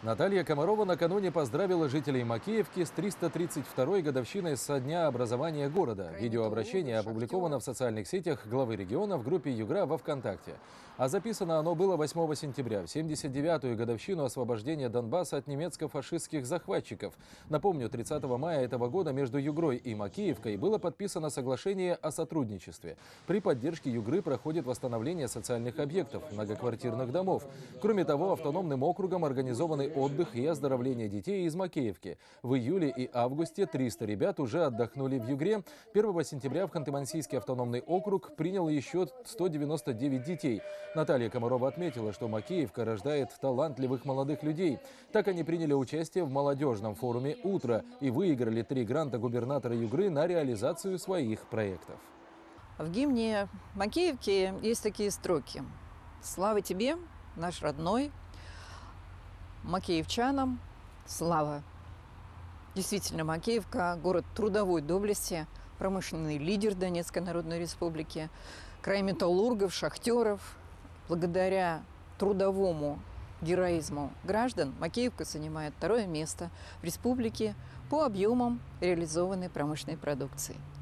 Наталья Комарова накануне поздравила жителей Макеевки с 332-й годовщиной со дня образования города. Видеообращение опубликовано в социальных сетях главы региона в группе Югра во ВКонтакте. А записано оно было 8 сентября, в 79-ю годовщину освобождения Донбасса от немецко-фашистских захватчиков. Напомню, 30 мая этого года между Югрой и Макеевкой было подписано соглашение о сотрудничестве. При поддержке Югры проходит восстановление социальных объектов, многоквартирных домов. Кроме того, автономным округом организованы отдых и оздоровление детей из Макеевки. В июле и августе 300 ребят уже отдохнули в Югре. 1 сентября в Ханты-Мансийский автономный округ принял еще 199 детей. Наталья Комарова отметила, что Макеевка рождает талантливых молодых людей. Так они приняли участие в молодежном форуме «Утро» и выиграли 3 гранта губернатора Югры на реализацию своих проектов. В гимне Макеевки есть такие строки: «Слава тебе, наш родной, макеевчанам слава». Действительно, Макеевка – город трудовой доблести, промышленный лидер Донецкой Народной Республики, край металлургов, шахтеров. Благодаря трудовому героизму граждан Макеевка занимает 2-е место в республике по объемам реализованной промышленной продукции.